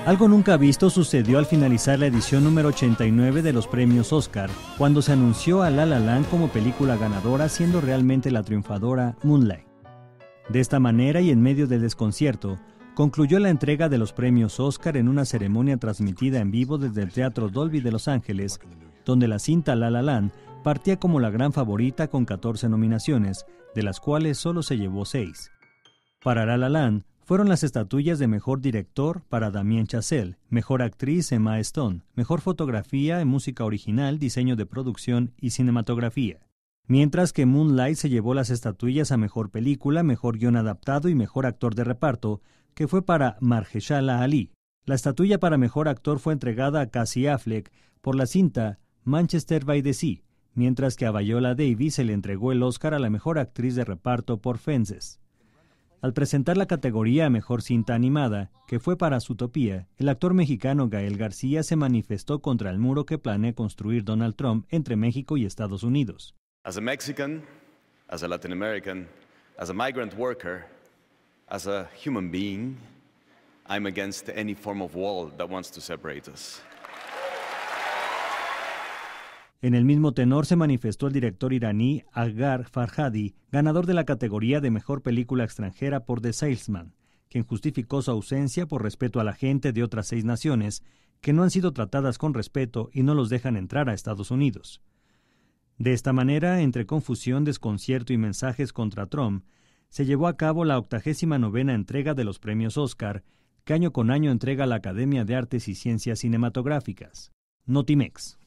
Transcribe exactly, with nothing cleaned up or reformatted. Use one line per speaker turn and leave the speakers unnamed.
Algo nunca visto sucedió al finalizar la edición número ochenta y nueve de los premios Oscar, cuando se anunció a La La Land como película ganadora, siendo realmente la triunfadora Moonlight. De esta manera, y en medio del desconcierto, concluyó la entrega de los premios Oscar en una ceremonia transmitida en vivo desde el Teatro Dolby de Los Ángeles, donde la cinta La La Land partía como la gran favorita con catorce nominaciones, de las cuales solo se llevó seis. Para La La Land fueron las estatuillas de Mejor Director para Damien Chazelle, Mejor Actriz Emma Stone, Mejor Fotografía en Música Original, Diseño de Producción y Cinematografía. Mientras que Moonlight se llevó las estatuillas a Mejor Película, Mejor Guión Adaptado y Mejor Actor de Reparto, que fue para Mahershala Ali. La estatuilla para Mejor Actor fue entregada a Casey Affleck por la cinta Manchester by the Sea, mientras que a Viola Davis se le entregó el Oscar a la Mejor Actriz de Reparto por Fences. Al presentar la categoría a Mejor Cinta Animada, que fue para Zootopia, el actor mexicano Gael García se manifestó contra el muro que planea construir Donald Trump entre México y Estados Unidos.
As a Mexican, as a Latin American, as a migrant worker, as a human being, I'm against any form of wall that wants to separate us.
En el mismo tenor se manifestó el director iraní Agar Farhadi, ganador de la categoría de Mejor Película Extranjera por The Salesman, quien justificó su ausencia por respeto a la gente de otras seis naciones que no han sido tratadas con respeto y no los dejan entrar a Estados Unidos. De esta manera, entre confusión, desconcierto y mensajes contra Trump, se llevó a cabo la octagésima novena entrega de los premios Oscar, que año con año entrega la Academia de Artes y Ciencias Cinematográficas. Notimex.